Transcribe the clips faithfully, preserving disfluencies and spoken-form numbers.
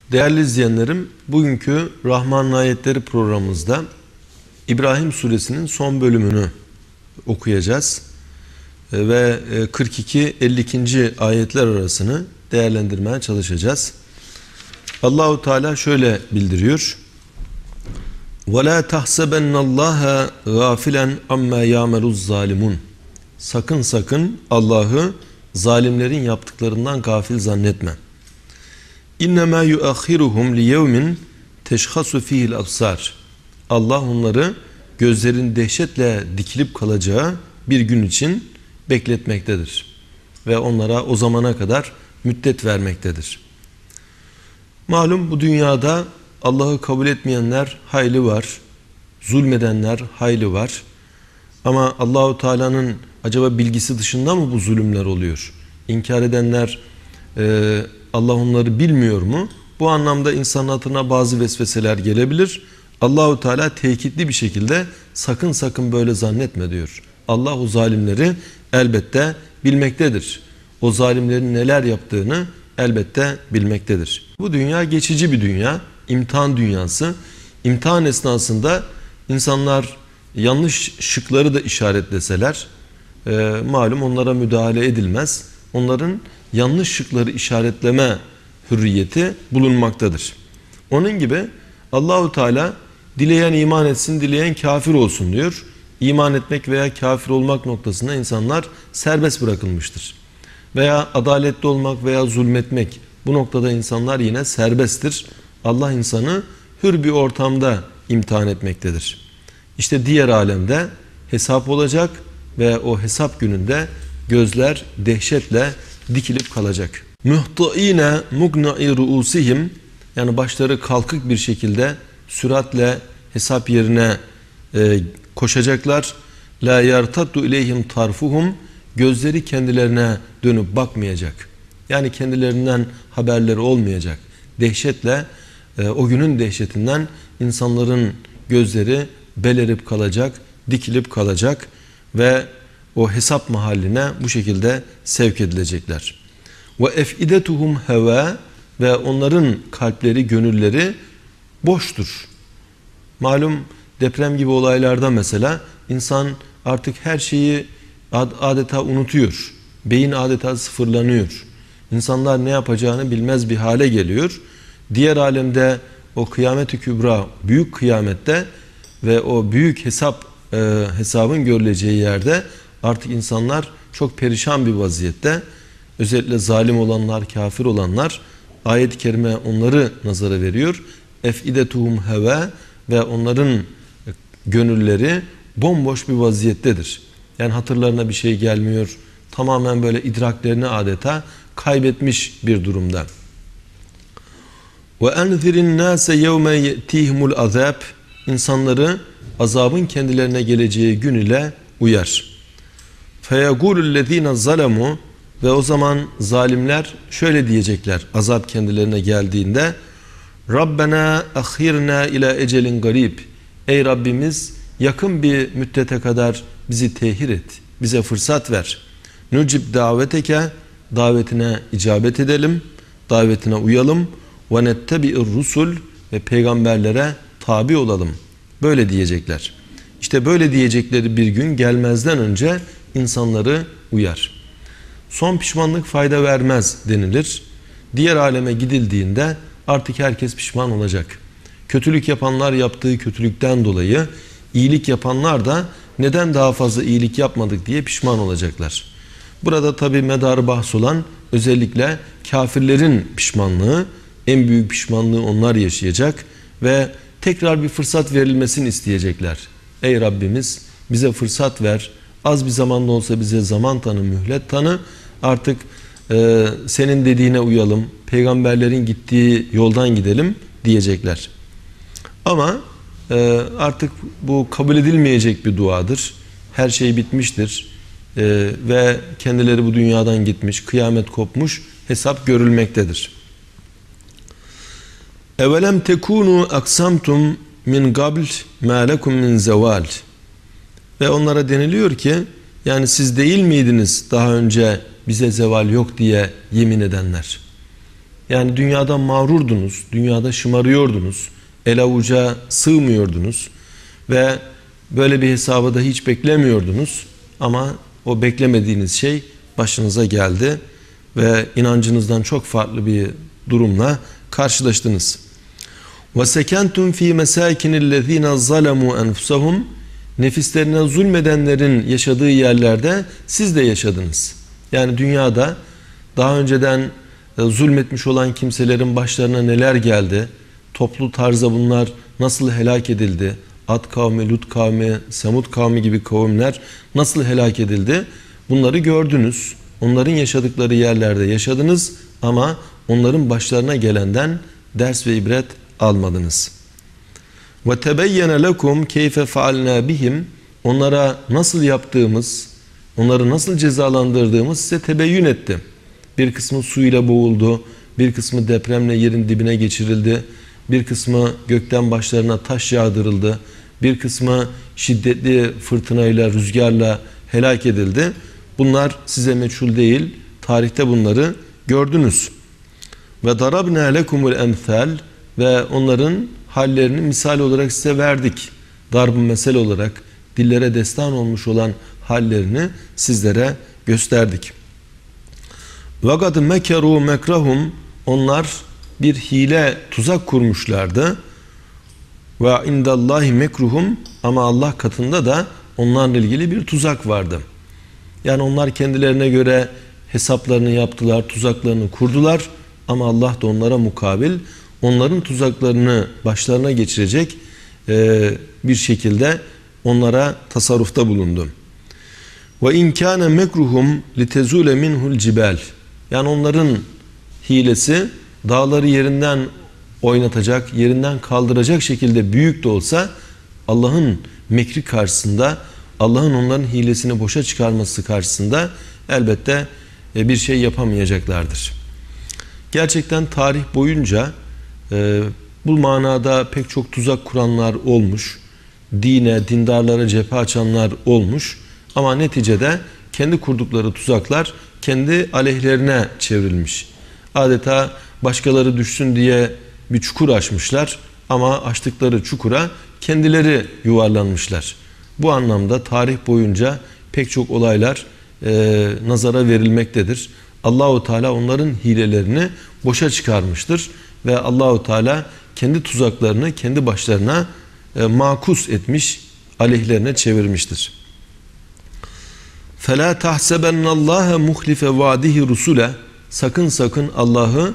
Değerli izleyenlerim, bugünkü Rahman Ayetleri programımızda İbrahim Suresinin son bölümünü okuyacağız ve kırk iki elli iki. ayetler arasını değerlendirmeye çalışacağız. Allahu Teala şöyle bildiriyor: وَلَا تَحْسَبَنَّ اللّٰهَ غَافِلًا عَمَّا يَعْمَلُ الظَّالِمُونَ Sakın sakın Allah'ı zalimlerin yaptıklarından gafil zannetme. İnnemâ yuakhiruhum liyevmin teşhasu fihil absar. Allah onları gözlerin dehşetle dikilip kalacağı bir gün için bekletmektedir. Ve onlara o zamana kadar müddet vermektedir. Malum bu dünyada Allah'ı kabul etmeyenler hayli var. Zulmedenler hayli var. Ama Allahu Teala'nın acaba bilgisi dışında mı bu zulümler oluyor? İnkar edenler e, Allah onları bilmiyor mu? Bu anlamda insanın hatırına bazı vesveseler gelebilir. Allahu Teala tekitli bir şekilde sakın sakın böyle zannetme diyor. Allah o zalimleri elbette bilmektedir. O zalimlerin neler yaptığını elbette bilmektedir. Bu dünya geçici bir dünya, imtihan dünyası. İmtihan esnasında insanlar yanlış şıkları da işaretleseler, e, malum onlara müdahale edilmez. Onların yanlış şıkları işaretleme hürriyeti bulunmaktadır. Onun gibi Allahu Teala dileyen iman etsin, dileyen kafir olsun diyor. İman etmek veya kafir olmak noktasında insanlar serbest bırakılmıştır. Veya adaletli olmak veya zulmetmek, bu noktada insanlar yine serbesttir. Allah insanı hür bir ortamda imtihan etmektedir. İşte diğer alemde hesap olacak ve o hesap gününde gözler dehşetle dikilip kalacak. Muhtaine mugna'i ruusihim, yani başları kalkık bir şekilde süratle hesap yerine e, koşacaklar. La yartaddu ileyhim tarfuhum, gözleri kendilerine dönüp bakmayacak. Yani kendilerinden haberleri olmayacak. Dehşetle e, o günün dehşetinden insanların gözleri belerip kalacak, dikilip kalacak ve o hesap mahalline bu şekilde sevk edilecekler. Ve efidetuhum heva, ve onların kalpleri, gönülleri boştur. Malum deprem gibi olaylarda mesela insan artık her şeyi adeta unutuyor. Beyin adeta sıfırlanıyor. İnsanlar ne yapacağını bilmez bir hale geliyor. Diğer alemde o kıyamet-i kübra, büyük kıyamette ve o büyük hesap e, hesabın görüleceği yerde artık insanlar çok perişan bir vaziyette. Özellikle zalim olanlar, kafir olanlar, ayet-i kerime onları nazara veriyor. Efidetuhum heva, ve onların gönülleri bomboş bir vaziyettedir. Yani hatırlarına bir şey gelmiyor. Tamamen böyle idraklerini adeta kaybetmiş bir durumda. Ve enzirin nase yevme yetihimul azab, insanları azabın kendilerine geleceği gün ile uyar. Feyegûlullezîne zalemû, ve o zaman zalimler şöyle diyecekler azap kendilerine geldiğinde: Rabbena ahhirna ila ecelin garib, ey Rabbimiz yakın bir müddete kadar bizi tehir et, bize fırsat ver. Nucib daveteke, davetine icabet edelim, davetine uyalım. Ve nettebi'ir rusul, ve peygamberlere tabi olalım. Böyle diyecekler. İşte böyle diyecekleri bir gün gelmezden önce insanları uyar. Son pişmanlık fayda vermez denilir. Diğer aleme gidildiğinde artık herkes pişman olacak. Kötülük yapanlar yaptığı kötülükten dolayı, iyilik yapanlar da neden daha fazla iyilik yapmadık diye pişman olacaklar. Burada tabi medarı bahs olan özellikle kafirlerin pişmanlığı, en büyük pişmanlığı onlar yaşayacak ve tekrar bir fırsat verilmesini isteyecekler. Ey Rabbimiz bize fırsat ver, az bir zamanda olsa bize zaman tanı, mühlet tanı, artık e, senin dediğine uyalım, peygamberlerin gittiği yoldan gidelim diyecekler. Ama e, artık bu kabul edilmeyecek bir duadır. Her şey bitmiştir e, ve kendileri bu dünyadan gitmiş, kıyamet kopmuş, hesap görülmektedir. Evelem tekunu aksamtum min qabl ma lekum min zeval, ve onlara deniliyor ki yani siz değil miydiniz daha önce bize zeval yok diye yemin edenler? Yani dünyada mağrurdunuz, dünyada şımarıyordunuz, el avuca sığmıyordunuz ve böyle bir hesabı da hiç beklemiyordunuz. Ama o beklemediğiniz şey başınıza geldi ve inancınızdan çok farklı bir durumla karşılaştınız. وَسَكَنْتُمْ ف۪ي مَسَاكِنِ الَّذ۪ينَ ظَلَمُوا أَنْفُسَهُمْ Nefislerine zulmedenlerin yaşadığı yerlerde siz de yaşadınız. Yani dünyada daha önceden zulmetmiş olan kimselerin başlarına neler geldi? Toplu tarzda bunlar nasıl helak edildi? Ad kavmi, Lut kavmi, Semud kavmi gibi kavimler nasıl helak edildi? Bunları gördünüz. Onların yaşadıkları yerlerde yaşadınız ama onların başlarına gelenden ders ve ibret almadınız. وَتَبَيَّنَ لَكُمْ كَيْفَ فَعَلْنَا بِهِمْ Onlara nasıl yaptığımız, onları nasıl cezalandırdığımız size tebeyyün etti. Bir kısmı suyla boğuldu, bir kısmı depremle yerin dibine geçirildi, bir kısmı gökten başlarına taş yağdırıldı, bir kısmı şiddetli fırtınayla, rüzgarla helak edildi. Bunlar size meçhul değil, tarihte bunları gördünüz. Ve darabna lekumul emsal ve onların hallerini misal olarak size verdik. Darb-ı mesel olarak dillere destan olmuş olan hallerini sizlere gösterdik. Ve kad mekeru mekrahum onlar bir hile, tuzak kurmuşlardı. Ve indallahi mekruhum ama Allah katında da onlarla ilgili bir tuzak vardı. Yani onlar kendilerine göre hesaplarını yaptılar, tuzaklarını kurdular ama Allah da onlara mukabil onların tuzaklarını başlarına geçirecek e, bir şekilde onlara tasarrufta bulundu. Ve in kana mekruhum litezule minhu'l cibal. Yani onların hilesi dağları yerinden oynatacak, yerinden kaldıracak şekilde büyük de olsa Allah'ın mekri karşısında, Allah'ın onların hilesini boşa çıkarması karşısında elbette bir şey yapamayacaklardır. Gerçekten tarih boyunca e, bu manada pek çok tuzak kuranlar olmuş, dine, dindarlara cephe açanlar olmuş ama neticede kendi kurdukları tuzaklar kendi aleyhlerine çevrilmiş. Adeta başkaları düşsün diye bir çukur açmışlar ama açtıkları çukura kendileri yuvarlanmışlar. Bu anlamda tarih boyunca pek çok olaylar e, nazara verilmektedir. Allahu Teala onların hilelerini boşa çıkarmıştır ve Allahu Teala kendi tuzaklarını kendi başlarına e, makus etmiş, aleyhlerine çevirmiştir. فَلَا تَحْسَبَنَّ اللّٰهَ مُخْلِفَ وَعْدِهِ رُسُولَ Sakın sakın Allah'ı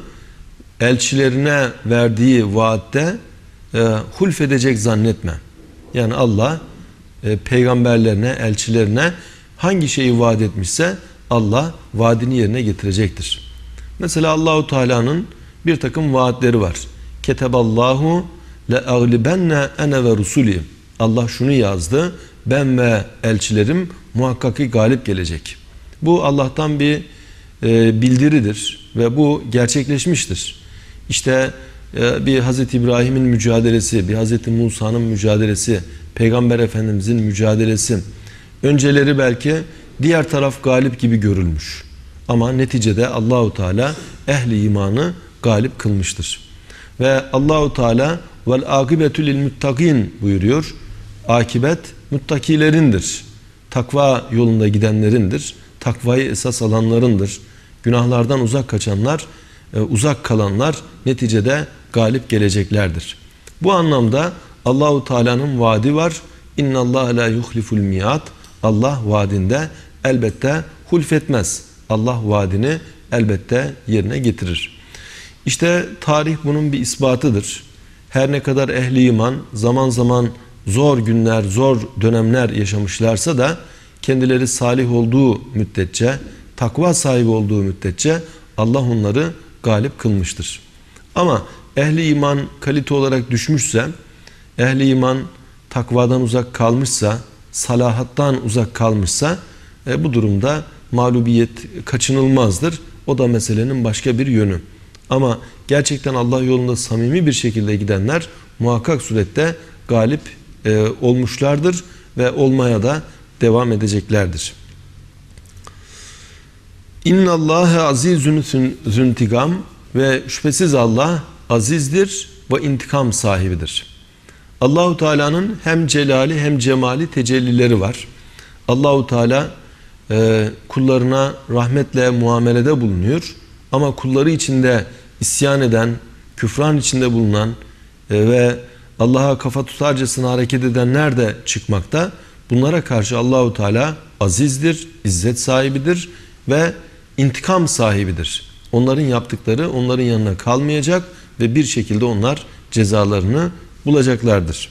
elçilerine verdiği vaatte e, hulfedecek zannetme. Yani Allah e, peygamberlerine, elçilerine hangi şeyi vaat etmişse Allah vaadini yerine getirecektir. Mesela Allahu Teala'nın bir takım vaatleri var. Keteballahu le'aglibenne ene ve rusuli. Allah şunu yazdı. Ben ve elçilerim muhakkak ki galip gelecek. Bu Allah'tan bir e, bildiridir ve bu gerçekleşmiştir. İşte e, bir Hazreti İbrahim'in mücadelesi, bir Hazreti Musa'nın mücadelesi, Peygamber Efendimizin mücadelesi. Önceleri belki diğer taraf galip gibi görülmüş. Ama neticede Allahu Teala ehli imanı galip kılmıştır. Ve Allahu Teala vel akibetu lil muttaqin buyuruyor. Akibet muttakilerindir. Takva yolunda gidenlerindir. Takvayı esas alanlarındır. Günahlardan uzak kaçanlar, uzak kalanlar neticede galip geleceklerdir. Bu anlamda Allahu Teala'nın vaadi var. İnnallâhe lâ yuhliful mi'at. Allah vaadinde elbette hulfetmez. Allah vaadini elbette yerine getirir. İşte tarih bunun bir ispatıdır. Her ne kadar ehli iman zaman zaman zor günler, zor dönemler yaşamışlarsa da kendileri salih olduğu müddetçe, takva sahibi olduğu müddetçe Allah onları galip kılmıştır. Ama ehli iman kalite olarak düşmüşse, ehli iman takvadan uzak kalmışsa, salahattan uzak kalmışsa e, bu durumda mağlubiyet kaçınılmazdır. O da meselenin başka bir yönü. Ama gerçekten Allah yolunda samimi bir şekilde gidenler muhakkak surette galip e, olmuşlardır ve olmaya da devam edeceklerdir. İnnallâhe azîzün züntigam. Ve şüphesiz Allah azizdir ve intikam sahibidir. Allahu Teala'nın hem celali hem cemali tecellileri var. Allahu Teala e, kullarına rahmetle muamelede bulunuyor. Ama kulları içinde isyan eden, küfran içinde bulunan e, ve Allah'a kafa tutarcasına hareket edenler de çıkmakta. Bunlara karşı Allahu Teala azizdir, izzet sahibidir ve intikam sahibidir. Onların yaptıkları onların yanına kalmayacak ve bir şekilde onlar cezalarını bulacaklardır.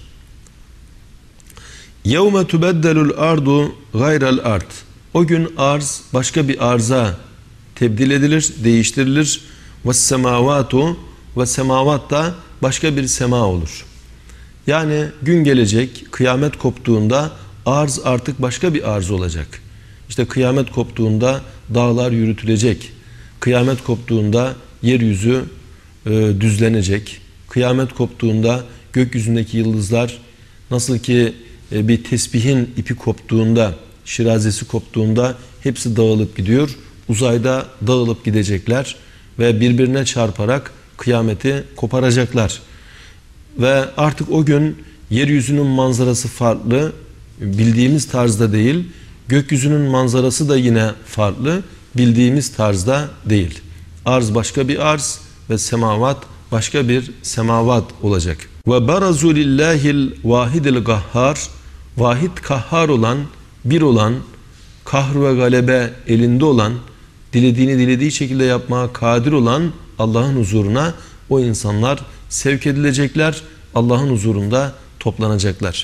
يَوْمَ تُبَدَّلُ الْاَرْضُ غَيْرَ الْاَرْضِ O gün arz başka bir arza tebdil edilir, değiştirilir. وَالسَّمَاوَاتُ Ve semavat da başka bir sema olur. Yani gün gelecek, kıyamet koptuğunda arz artık başka bir arz olacak. İşte kıyamet koptuğunda dağlar yürütülecek. Kıyamet koptuğunda yeryüzü e, düzlenecek. Kıyamet koptuğunda gökyüzündeki yıldızlar nasıl ki e, bir tesbihin ipi koptuğunda, şirazesi koptuğunda hepsi dağılıp gidiyor. Uzayda dağılıp gidecekler ve birbirine çarparak kıyameti koparacaklar. Ve artık o gün yeryüzünün manzarası farklı, bildiğimiz tarzda değil. Gökyüzünün manzarası da yine farklı, bildiğimiz tarzda değil. Arz başka bir arz ve semavat başka bir semavat olacak. Ve barazu lillahil vahidil gahhar Vahid kahhar olan, bir olan, kahr ve galebe elinde olan, dilediğini dilediği şekilde yapmaya kadir olan Allah'ın huzuruna o insanlar sevk edilecekler. Allah'ın huzurunda toplanacaklar.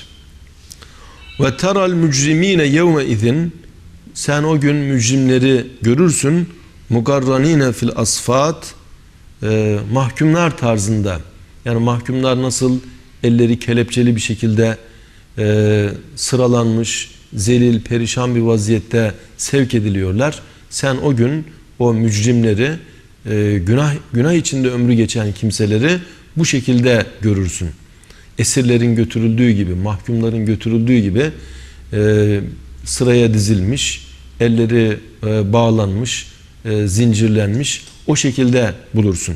Ve teral mücrimine yevme izin Sen o gün mücrimleri görürsün. Mugarranine fil asfat e, mahkumlar tarzında. Yani mahkumlar nasıl elleri kelepçeli bir şekilde e, sıralanmış, zelil, perişan bir vaziyette sevk ediliyorlar. Sen o gün o mücrimleri, e, günah günah içinde ömrü geçen kimseleri bu şekilde görürsün. Esirlerin götürüldüğü gibi, mahkumların götürüldüğü gibi e, sıraya dizilmiş, elleri e, bağlanmış, e, zincirlenmiş, o şekilde bulursun.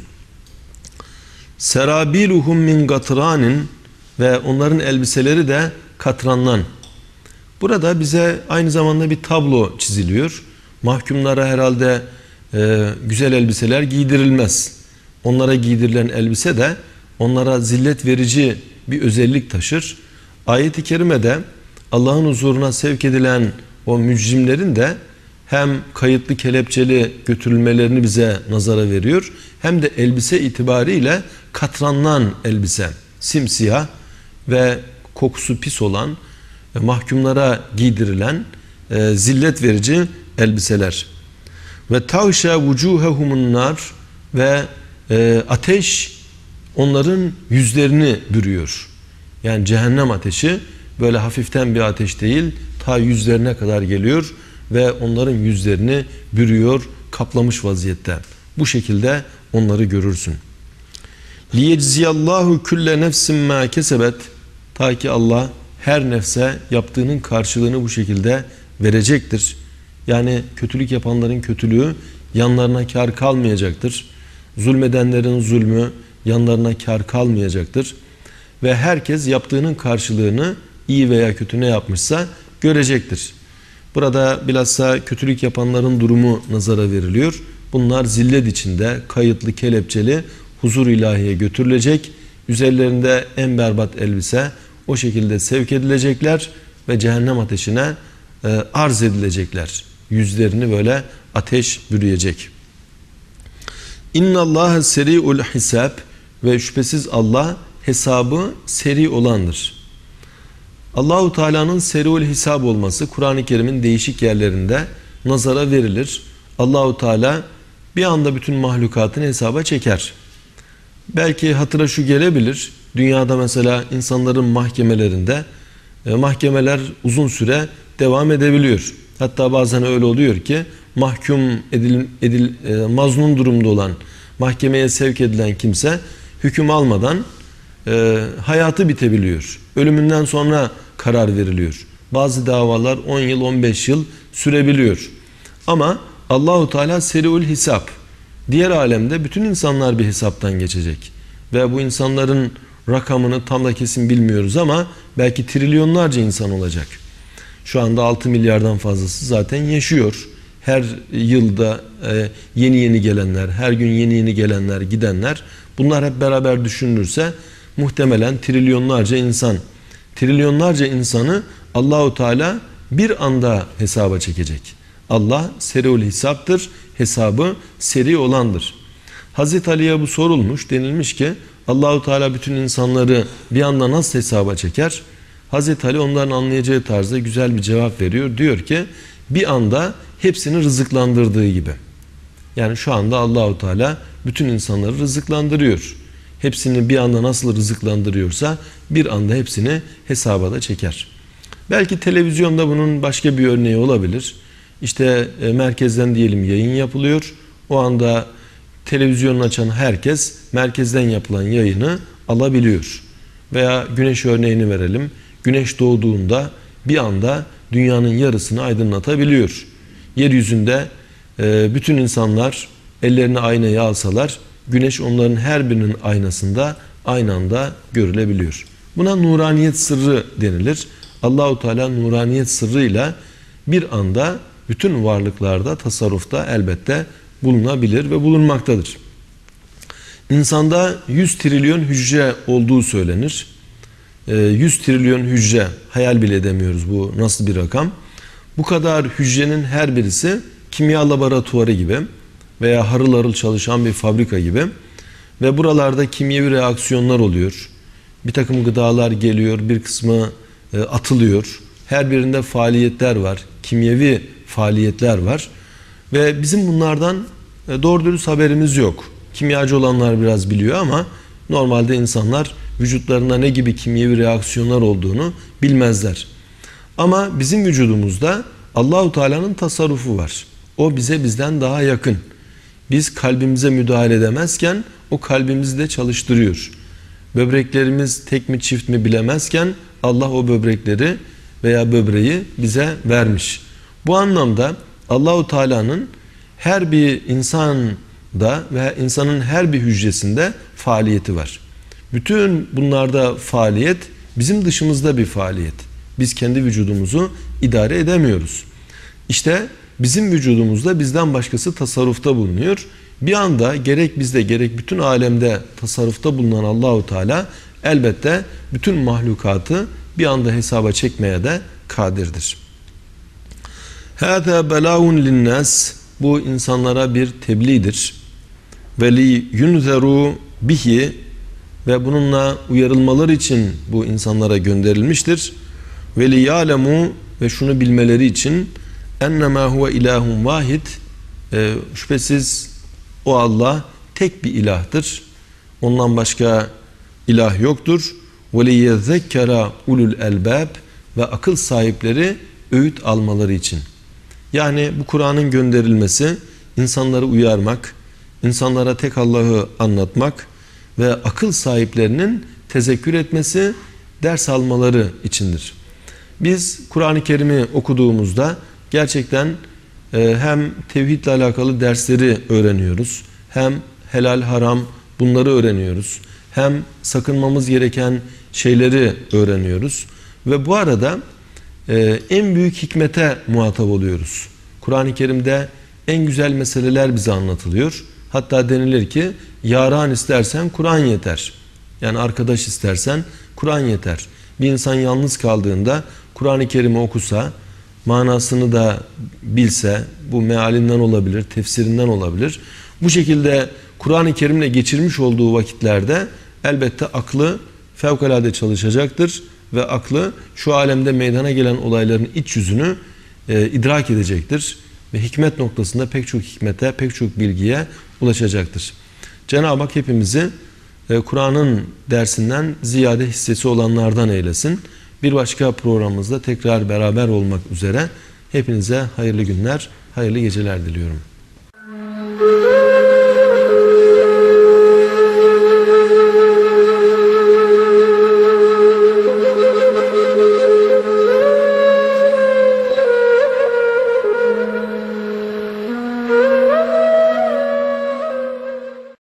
Serabiluhum min gatranin ve onların elbiseleri de katrandan. Burada bize aynı zamanda bir tablo çiziliyor. Mahkumlara herhalde e, güzel elbiseler giydirilmez. Onlara giydirilen elbise de onlara zillet verici bir özellik taşır. Ayet-i kerimede Allah'ın huzuruna sevk edilen o mücrimlerin de hem kayıtlı kelepçeli götürülmelerini bize nazara veriyor, hem de elbise itibariyle katrandan elbise, simsiyah ve kokusu pis olan ve mahkumlara giydirilen e, zillet verici elbiseler. Ve tavşa vucuhehumun nar ve e, ateş onların yüzlerini bürüyor. Yani cehennem ateşi böyle hafiften bir ateş değil, ta yüzlerine kadar geliyor ve onların yüzlerini bürüyor, kaplamış vaziyette. Bu şekilde onları görürsün. liyecziyallahu kulle nefsin ma kesebet ta ki Allah her nefse yaptığının karşılığını bu şekilde verecektir. Yani kötülük yapanların kötülüğü yanlarına kar kalmayacaktır. Zulmedenlerin zulmü yanlarına kar kalmayacaktır. Ve herkes yaptığının karşılığını iyi veya kötü ne yapmışsa görecektir. Burada bilhassa kötülük yapanların durumu nazara veriliyor. Bunlar zillet içinde kayıtlı kelepçeli huzur ilahiye götürülecek. Üzerlerinde en berbat elbise o şekilde sevk edilecekler ve cehennem ateşine e, arz edilecekler. Yüzlerini böyle ateş bürüyecek. İnnallâhe seri'ul hisab ve şüphesiz Allah hesabı seri olandır. Allahu Teala'nın seri'ul hisab olması Kur'an-ı Kerim'in değişik yerlerinde nazara verilir. Allahu Teala bir anda bütün mahlukatını hesaba çeker. Belki hatıra şu gelebilir. Dünyada mesela insanların mahkemelerinde e, mahkemeler uzun süre devam edebiliyor. Hatta bazen öyle oluyor ki mahkum edil, edil e, mazlum durumda olan, mahkemeye sevk edilen kimse hüküm almadan e, hayatı bitebiliyor. Ölümünden sonra karar veriliyor. Bazı davalar on yıl on beş yıl sürebiliyor. Ama Allahu Teala seri'ül hisab, diğer alemde bütün insanlar bir hesaptan geçecek. Ve bu insanların rakamını tam da kesin bilmiyoruz ama belki trilyonlarca insan olacak. Şu anda altı milyardan fazlası zaten yaşıyor. Her yılda yeni yeni gelenler, her gün yeni yeni gelenler, gidenler, bunlar hep beraber düşünülürse muhtemelen trilyonlarca insan. Trilyonlarca insanı Allahu Teala bir anda hesaba çekecek. Allah seriül hesaptır, hesabı seri olandır. Hazreti Ali'ye bu sorulmuş, denilmiş ki Allahu Teala bütün insanları bir anda nasıl hesaba çeker? Hazreti Ali onların anlayacağı tarzda güzel bir cevap veriyor. Diyor ki bir anda hepsini rızıklandırdığı gibi. Yani şu anda Allahu Teala bütün insanları rızıklandırıyor. Hepsini bir anda nasıl rızıklandırıyorsa bir anda hepsini hesaba da çeker. Belki televizyonda bunun başka bir örneği olabilir. İşte e, merkezden diyelim yayın yapılıyor. O anda televizyonu açan herkes merkezden yapılan yayını alabiliyor. Veya güneş örneğini verelim. Güneş doğduğunda bir anda dünyanın yarısını aydınlatabiliyor. Yeryüzünde e, bütün insanlar ellerini aynaya alsalar güneş onların her birinin aynasında aynı anda görülebiliyor. Buna nuraniyet sırrı denilir. Allahu Teala nuraniyet sırrıyla bir anda bütün varlıklarda, tasarrufta elbette bulunabilir ve bulunmaktadır. İnsanda yüz trilyon hücre olduğu söylenir. yüz trilyon hücre, hayal bile edemiyoruz bu nasıl bir rakam. Bu kadar hücrenin her birisi kimya laboratuvarı gibi veya harıl harıl çalışan bir fabrika gibi ve buralarda kimyevi reaksiyonlar oluyor. Bir takım gıdalar geliyor, bir kısmı atılıyor. Her birinde faaliyetler var, kimyevi faaliyetler var ve bizim bunlardan doğru dürüst haberimiz yok. Kimyacı olanlar biraz biliyor ama normalde insanlar vücutlarında ne gibi kimyevi reaksiyonlar olduğunu bilmezler. Ama bizim vücudumuzda Allahu Teala'nın tasarrufu var. O bize bizden daha yakın. Biz kalbimize müdahale edemezken o kalbimizi de çalıştırıyor. Böbreklerimiz tek mi çift mi bilemezken Allah o böbrekleri veya böbreği bize vermiş. Bu anlamda Allahu Teala'nın her bir insanda ve insanın her bir hücresinde faaliyeti var. Bütün bunlarda faaliyet bizim dışımızda bir faaliyet. Biz kendi vücudumuzu idare edemiyoruz. İşte bizim vücudumuzda bizden başkası tasarrufta bulunuyor. Bir anda gerek bizde gerek bütün alemde tasarrufta bulunan Allahu Teala elbette bütün mahlukatı bir anda hesaba çekmeye de kadirdir. Hâzâ belâun linnâs, bu insanlara bir tebliğdir. Ve li yunzeru bihi, ve bununla uyarılmaları için bu insanlara gönderilmiştir. Ve li ya'lemu, ve şunu bilmeleri için ennemâ huve ilâhun vahid, e, şüphesiz o Allah tek bir ilahtır. Ondan başka ilah yoktur. Ve li yezekkera ulul elbâb, ve akıl sahipleri öğüt almaları için. Yani bu Kur'an'ın gönderilmesi insanları uyarmak, insanlara tek Allah'ı anlatmak ve akıl sahiplerinin tezekkür etmesi, ders almaları içindir. Biz Kur'an-ı Kerim'i okuduğumuzda gerçekten e, hem tevhidle alakalı dersleri öğreniyoruz, hem helal haram bunları öğreniyoruz, hem sakınmamız gereken şeyleri öğreniyoruz ve bu arada e, en büyük hikmete muhatap oluyoruz. Kur'an-ı Kerim'de en güzel meseleler bize anlatılıyor. Hatta denilir ki yaran istersen Kur'an yeter. Yani arkadaş istersen Kur'an yeter. Bir insan yalnız kaldığında Kur'an-ı Kerim'i okusa, manasını da bilse, bu mealinden olabilir, tefsirinden olabilir. Bu şekilde Kur'an-ı Kerim'le geçirmiş olduğu vakitlerde elbette aklı fevkalade çalışacaktır ve aklı şu alemde meydana gelen olayların iç yüzünü e, idrak edecektir ve hikmet noktasında pek çok hikmete, pek çok bilgiye ulaşacaktır. Cenab-ı Hak hepimizi e, Kur'an'ın dersinden ziyade hissesi olanlardan eylesin. Bir başka programımızda tekrar beraber olmak üzere hepinize hayırlı günler, hayırlı geceler diliyorum.